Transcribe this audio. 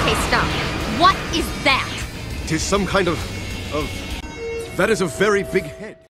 Okay, stop. What is that? Tis some kind of... That is a very big head.